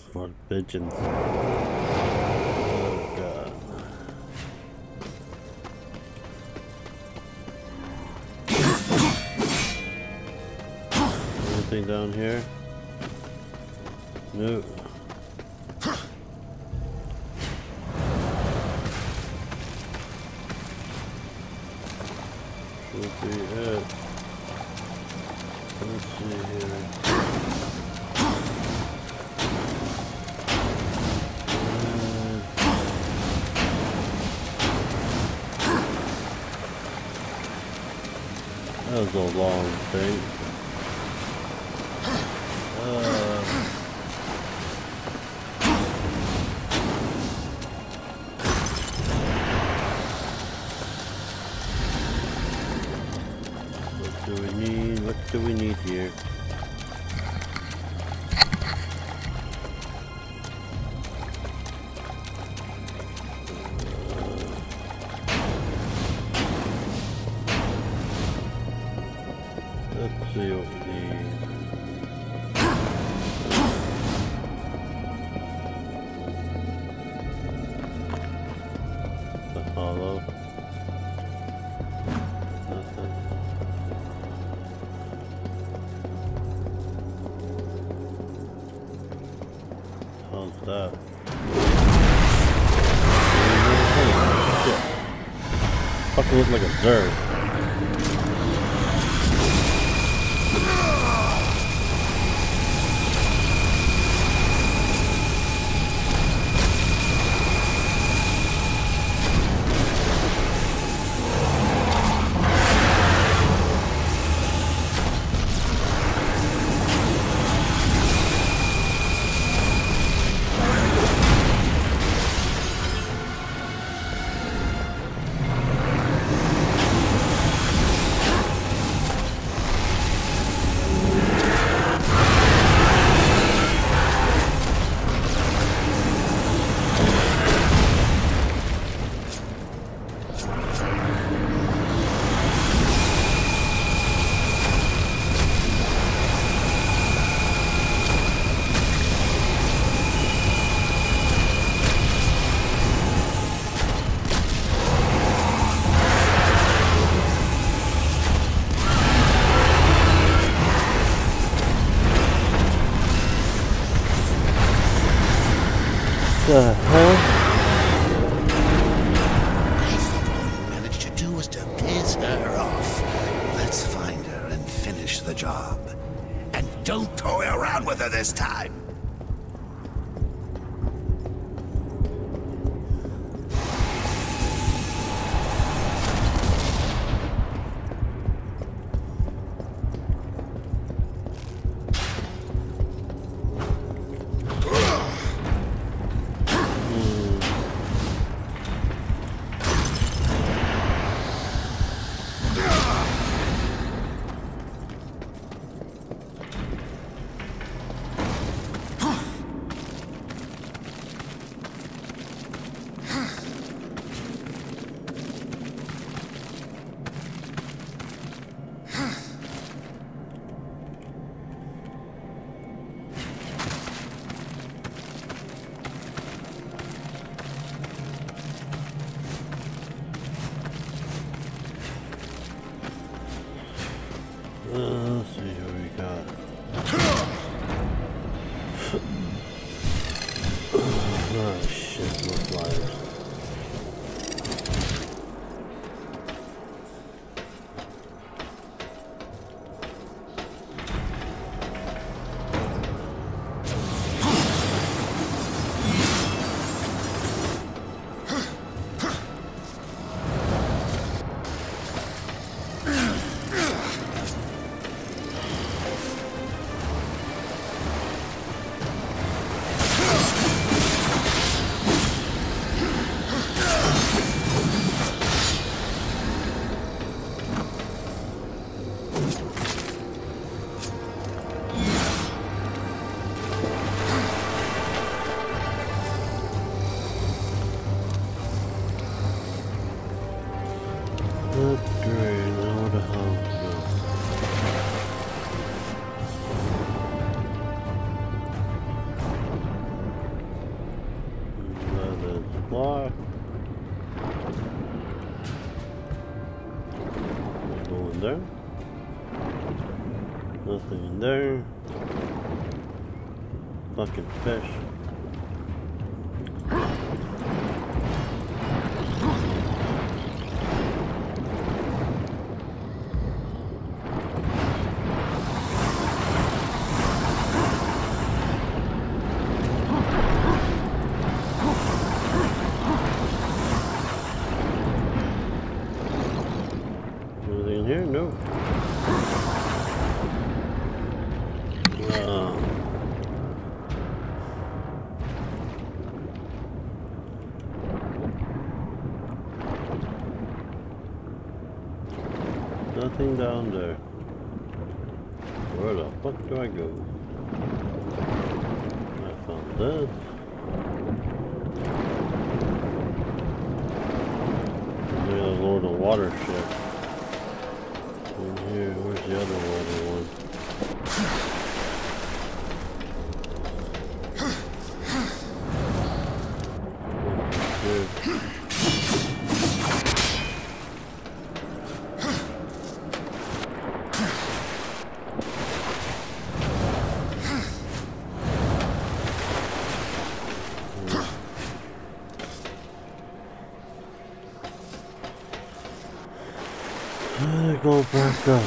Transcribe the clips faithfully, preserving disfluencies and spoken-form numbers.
for pigeons. Oh god. Anything down here? No. Should be it. Let's see here. That was a long thing. Uh, what do we need? What do we need here? Let's see what we need. The hollow. Nothing. How's that? Shit. Fucking look like a zerg. The hell? I thought all you managed to do was to piss her off. Let's find her and finish the job. And don't toy around with her this time. Uh, let's see what we got. Oh shit, more flyers. there. Nothing in there. Fucking fish. Anything in here? No. Uh, nothing down there. Where the fuck do I go? I found this. Maybe a load of water shit. In here, where's the other water one? Gotta go back up.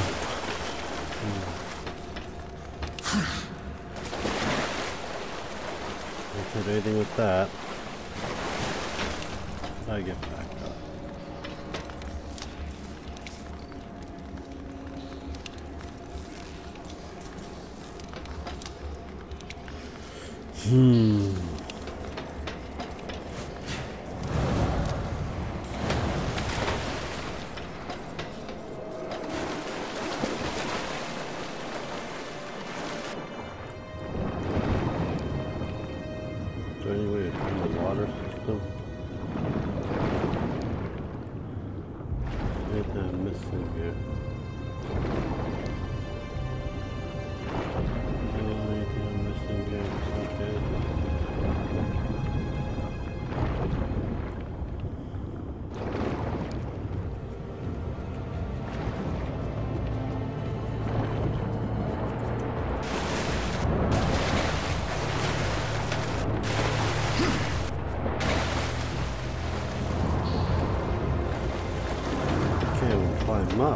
Don't hit anything with that. I get back up. Hmm. Is there any way to turn the water system? Anything I'm missing here? Anything I'm missing here? It's okay. Climb up.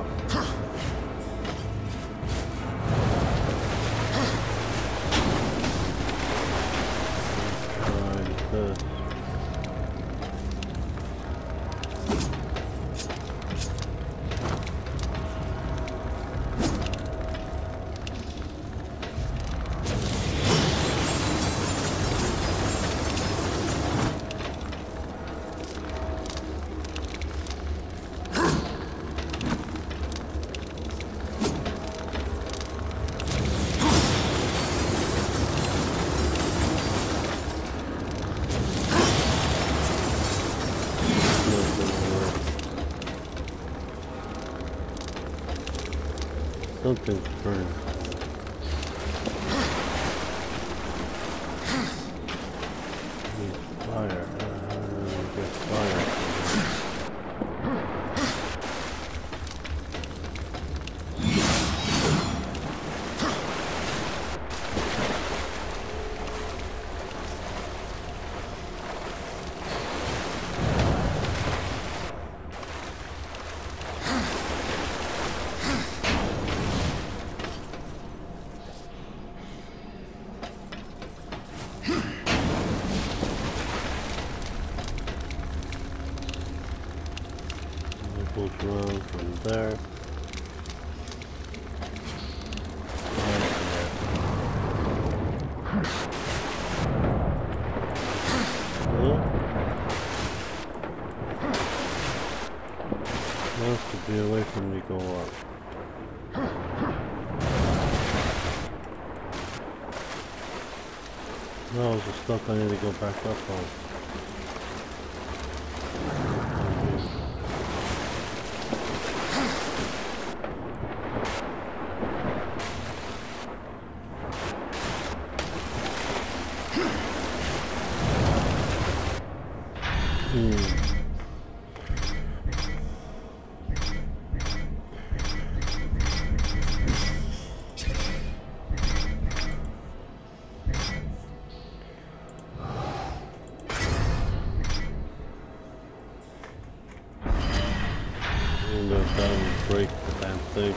Try this. Something's burning. Needs fire. Uh, get fire. Goes around from there. Wants to be away from me go up. No, it's the stuff I need to go back up on. down and break the damn thing.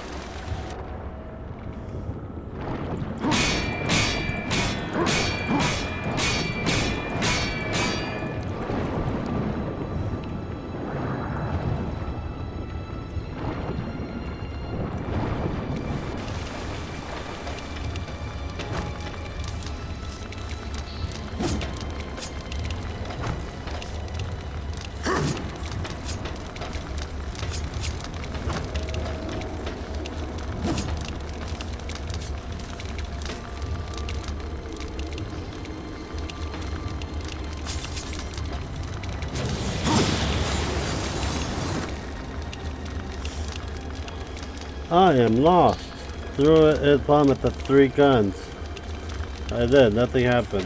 I am lost. Threw a bomb at the three guns. I did. Nothing happened.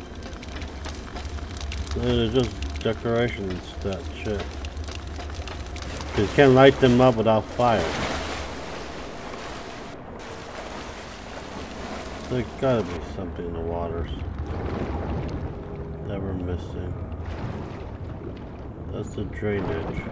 It's just decorations, that shit. You can't light them up without fire. There's gotta be something in the waters that we're missing. That's the drainage.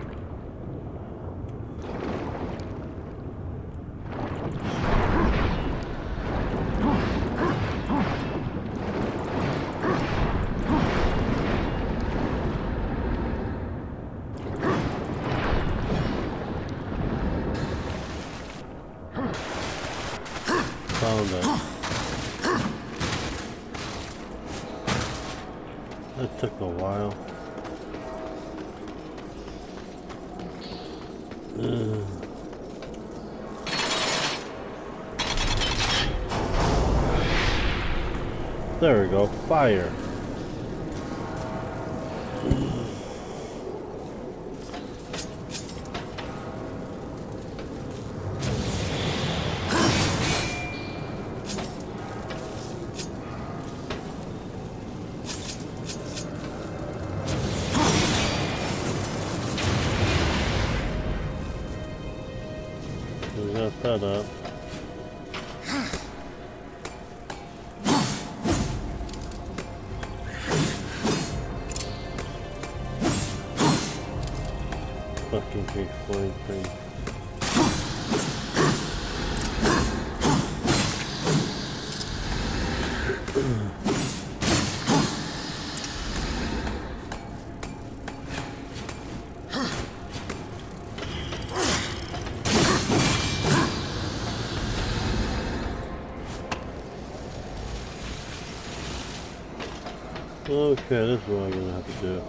Found it. That took a while. Uh. There we go, fire. We got that up. Fucking big flying thing. Okay, this is what I'm gonna have to do.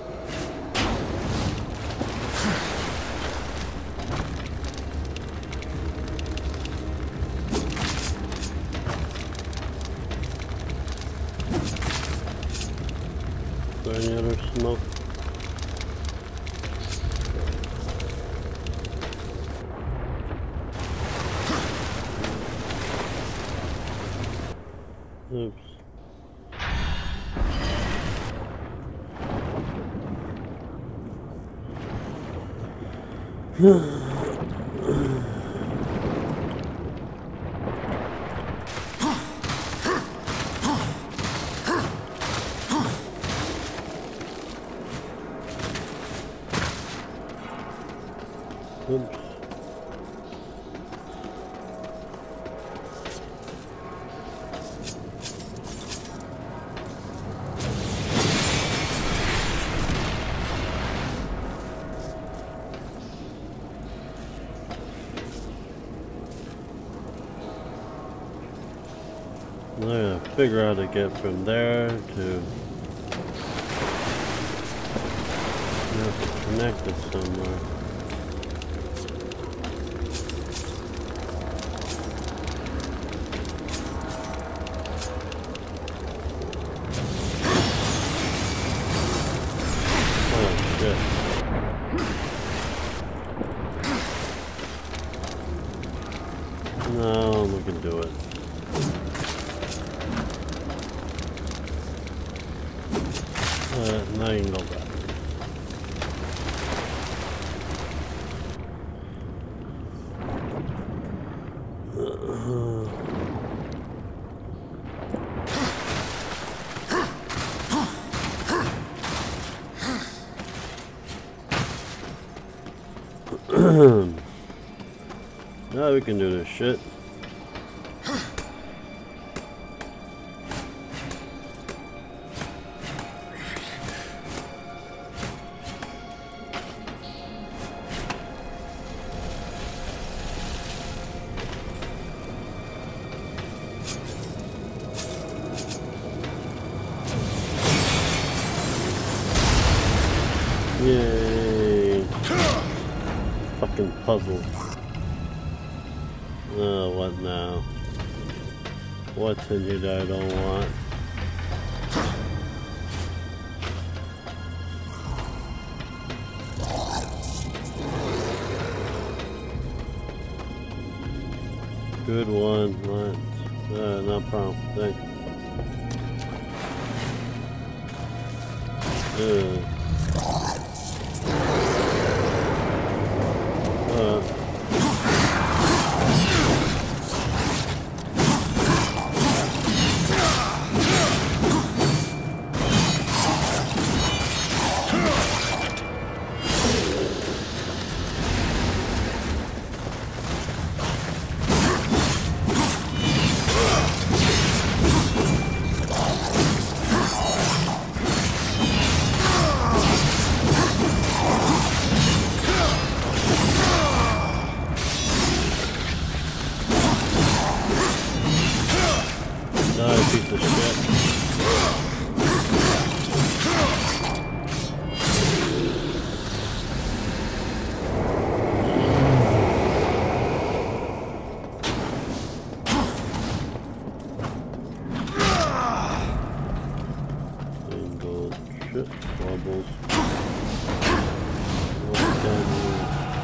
Is there any other smoke? Oops. Oops. I'm gonna figure out how to get from there to I have to connect it somewhere. Oh shit. No, we can do it. Uh, now you can go back. Oh, we can do this shit. Yay! Fucking puzzle. Oh, what now? What's in here that I don't want? Good one, what? Uh, no problem, thanks. Uh. Uh. Piece of shit. Single shit bubbles. What's down here?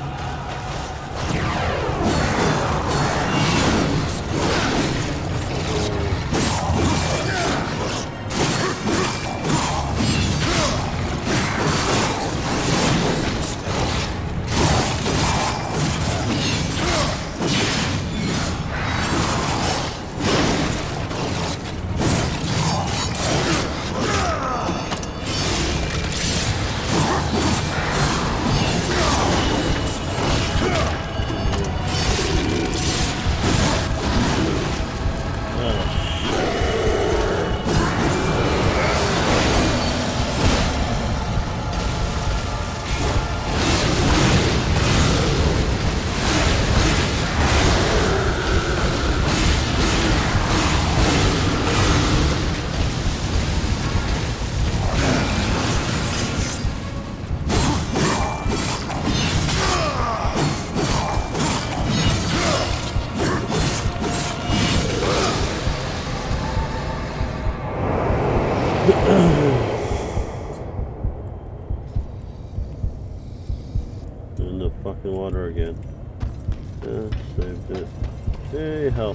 In the fucking water again. Yeah, saved it. Hey, help.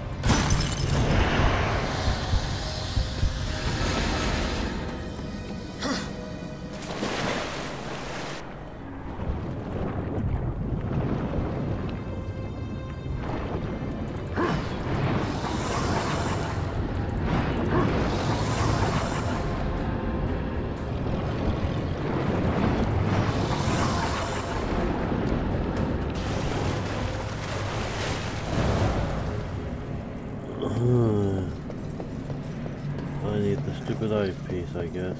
I need the stupid eye piece, I guess.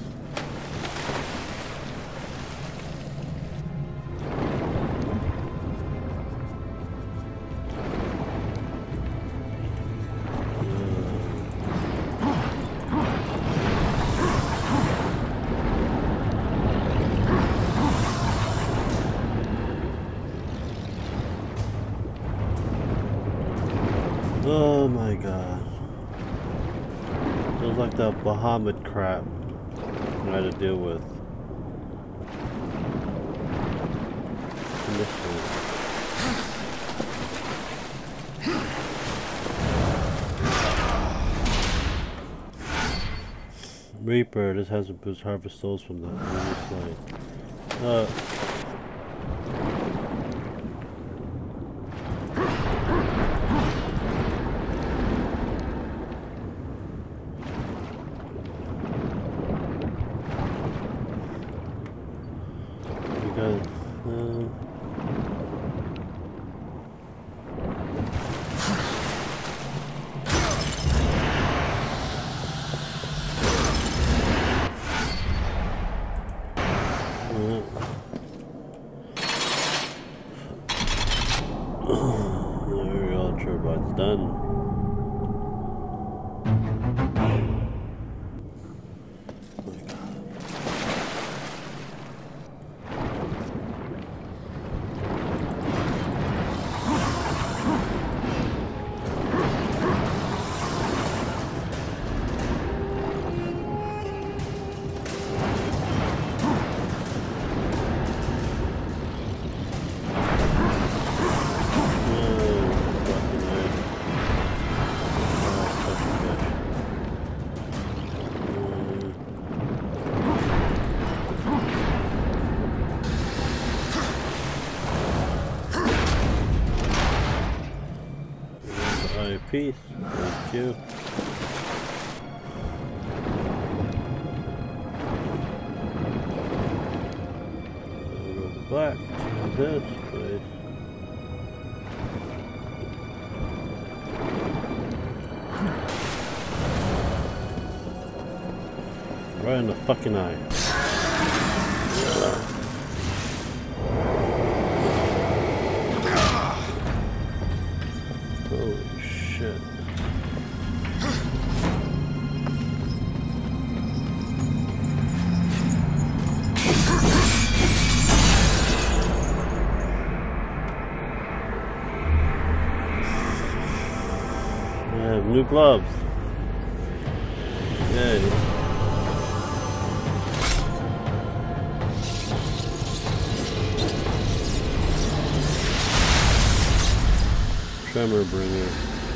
Oh my god. Feels like the Bahamut crap I had to deal with. Reaper, this has to boost harvest souls from the enemy slave. Uh done. Peace. Thank you. We'll go back to this place. Right in the fucking eye. Yeah. Holy shit. I have new gloves. Yay. Tremor bringer.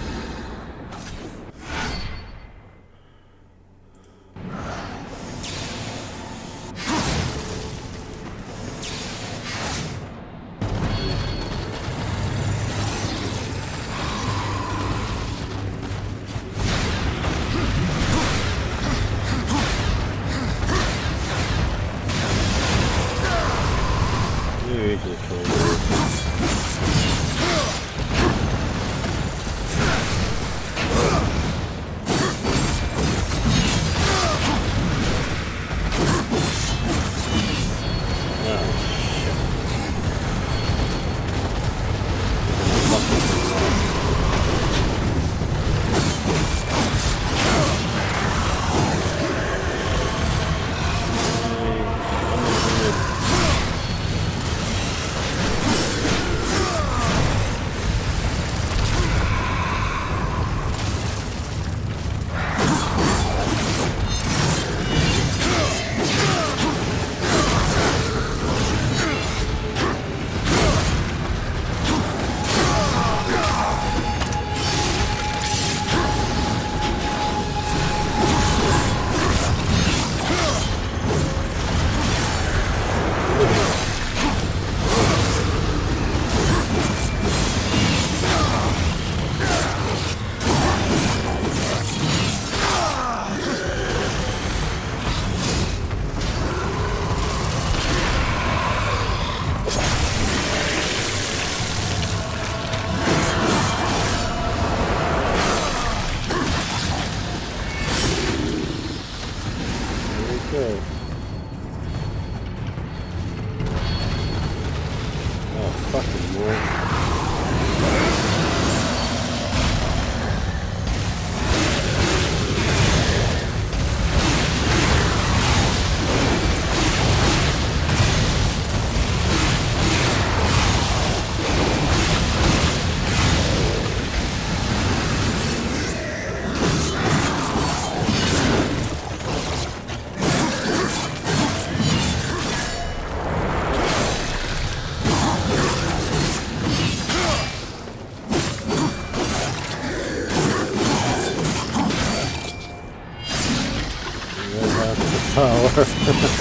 Power. This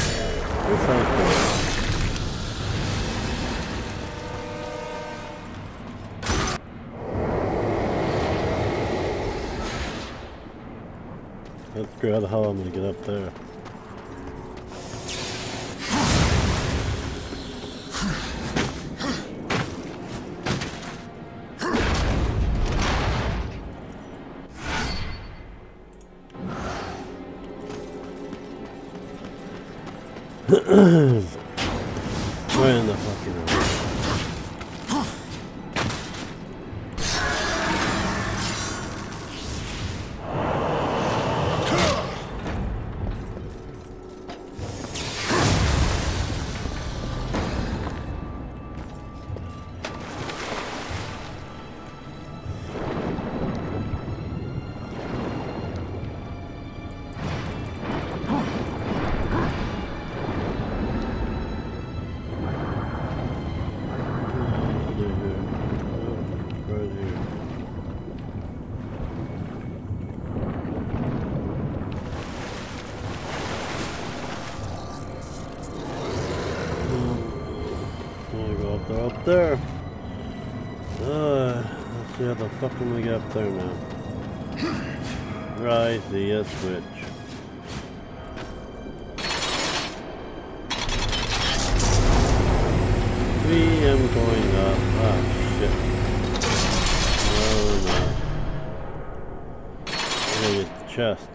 sounds cool. Let's figure out how I'm gonna get up there. Right in the fucking room. They're up there. Uh, let's see how the fuck can we get up there now. Right, see a switch. We am going up. Ah, shit. No, no. I'm gonna get the chest.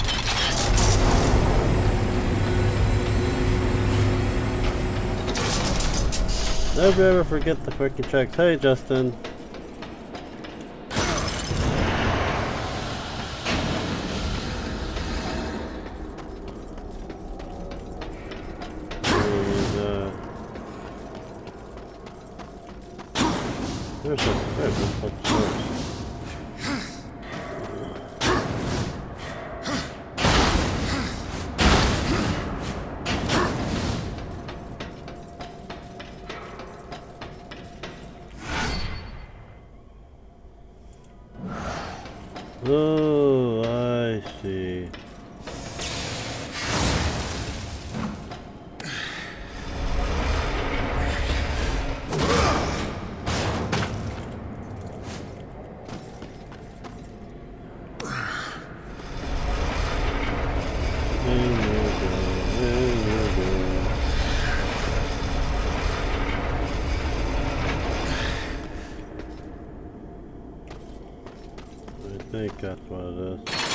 Never ever forget the freaking checks. Hey, Justin. And, uh, there's a there's a fucking source. Oh, I see. I think that's what it is.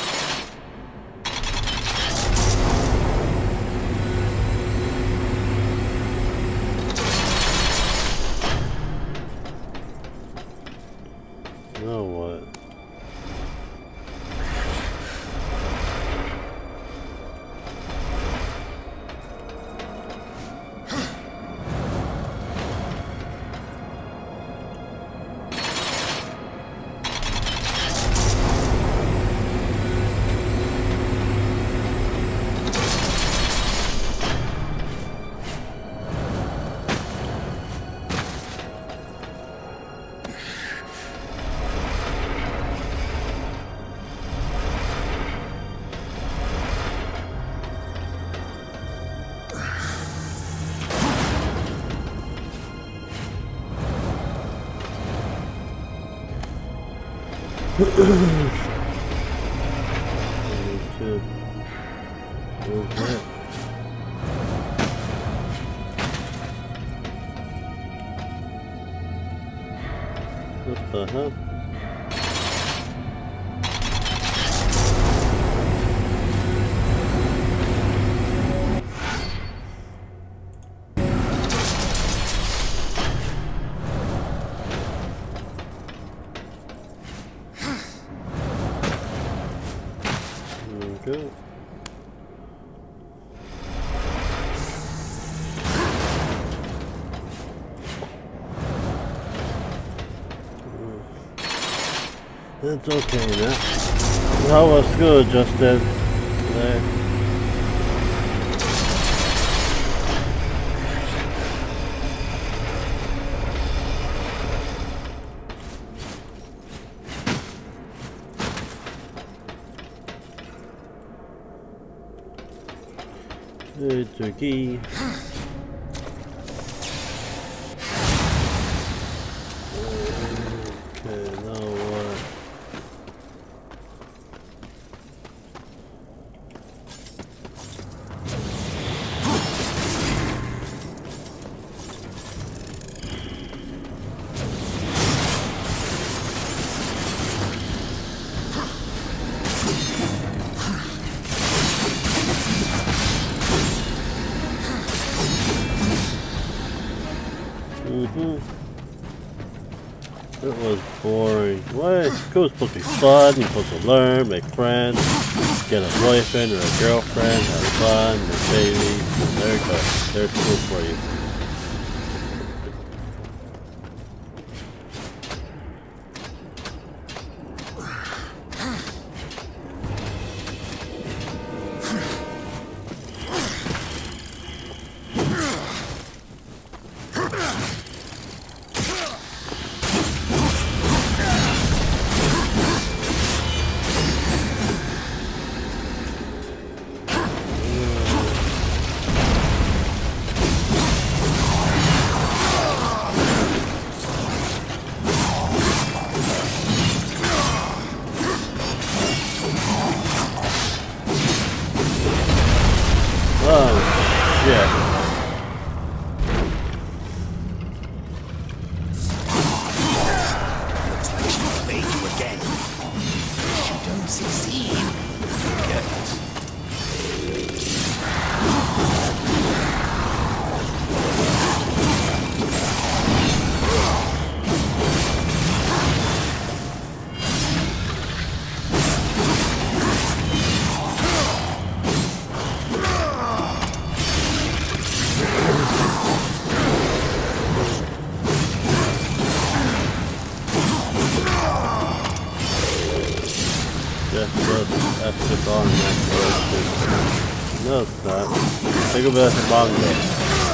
Now what? What the hell? Okay. That's okay now. That was good, Justin. There. Hey, turkey. Okay, now what? Mm-hmm. It was boring. What? School's supposed to be fun. You're supposed to learn, make friends, get a boyfriend or a girlfriend, have fun, make babies, and there you go. There's school for you. Yeah. Looks like she played you again. If you don't succeed, forget it. That's the bond next. No, it's not. Think about the bond though.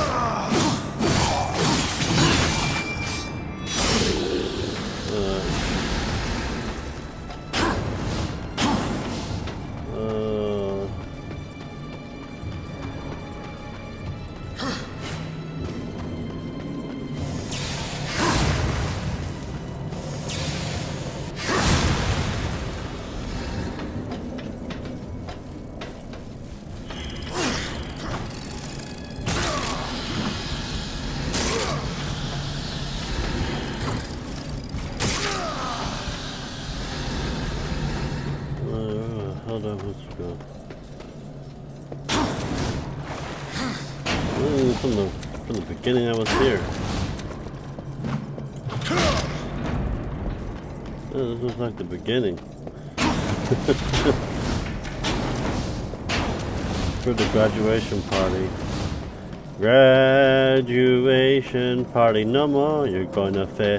Hold on, let's go. Ooh, from the from the beginning, I was here. Oh, this was like the beginning. For the graduation party. Graduation party, no more. You're gonna fail.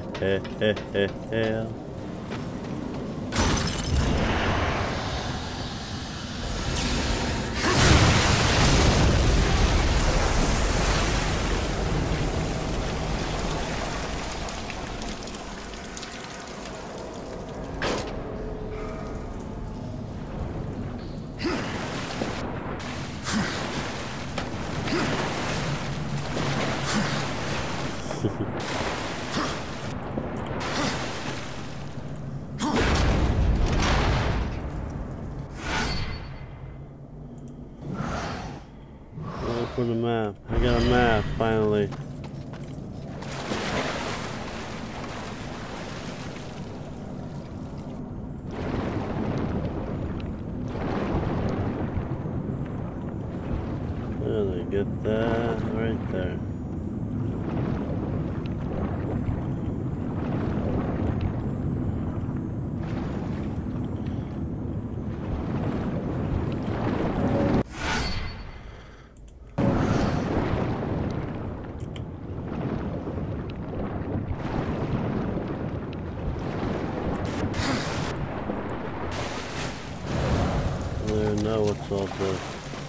For the map. I got a map, finally. There they get that right there. Now what's all this?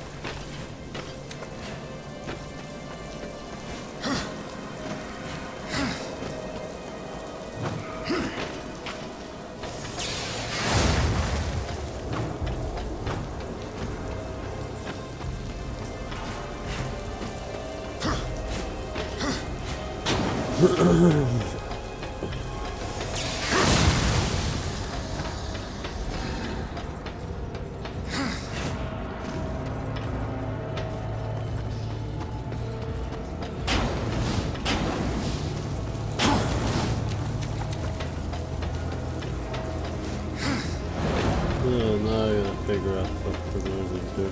Oh, now I gotta figure out what we're going to do.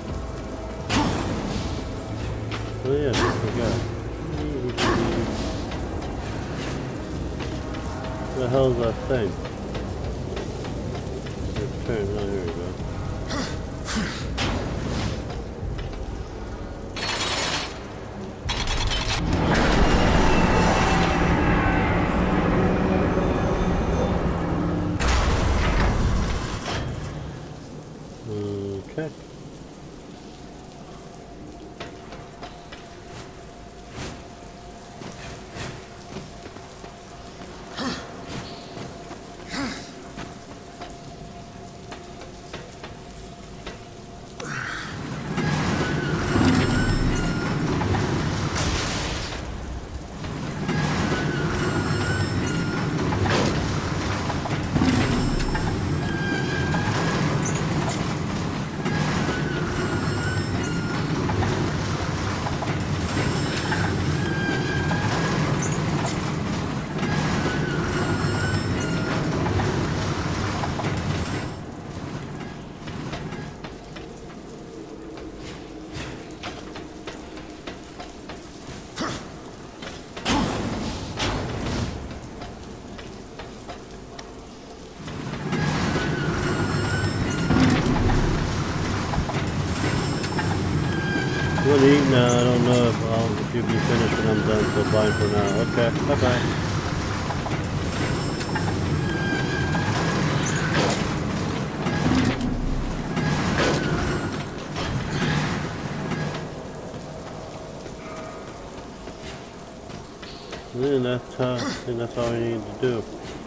Oh yeah, I forgot. What the hell is that thing? Turn, oh here we go. Okay. We'll eat now. I don't know if, I'll, if you'll be finished when I'm done, so bye for now. Okay, bye-bye. And that's, uh, I think that's all we need to do.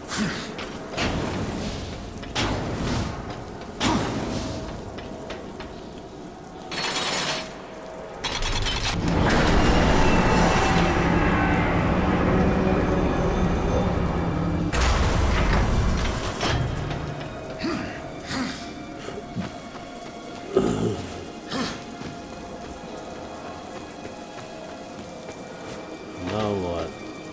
Now what?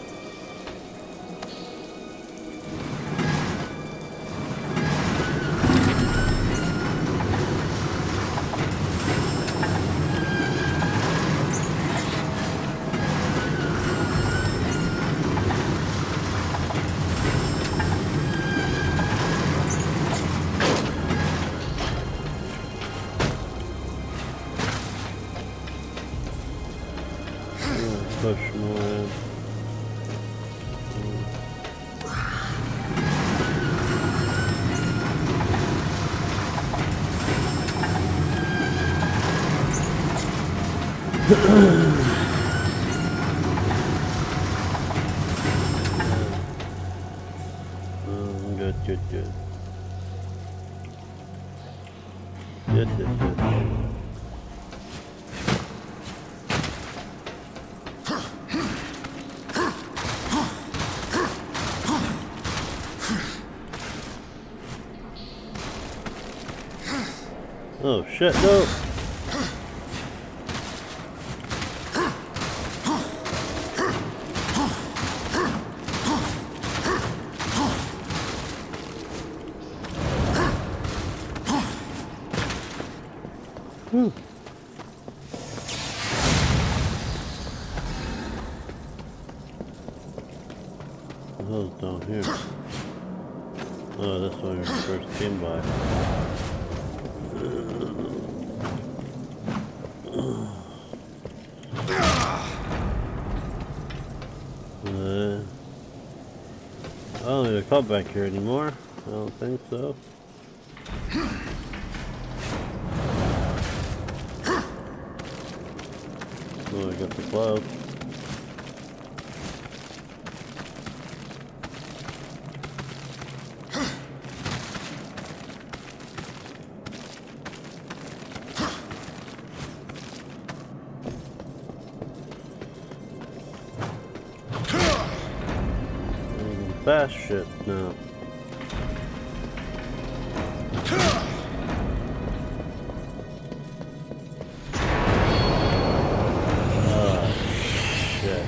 Push more in. um, good, good, good. Yes, yes, yes. Oh shit, no! Whew. What the hell's down here? Oh, that's when we first came by. Uh, I don't need a cop back here anymore. I don't think so. Oh, I got the cloud. Fast shit now. Ah, shit.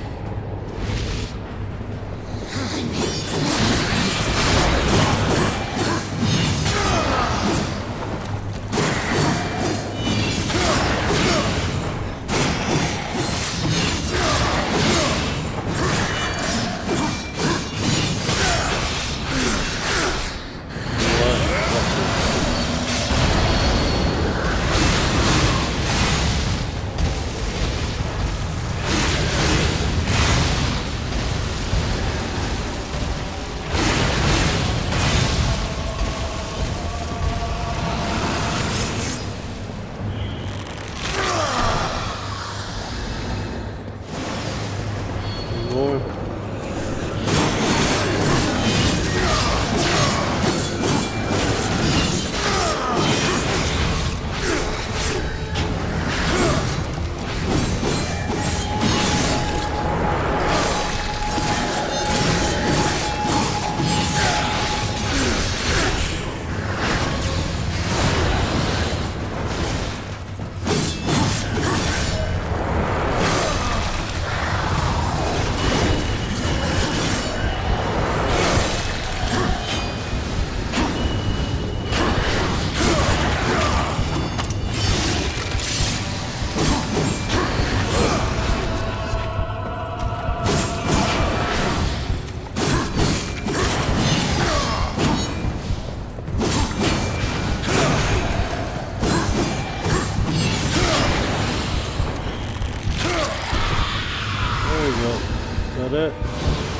go. Is that it?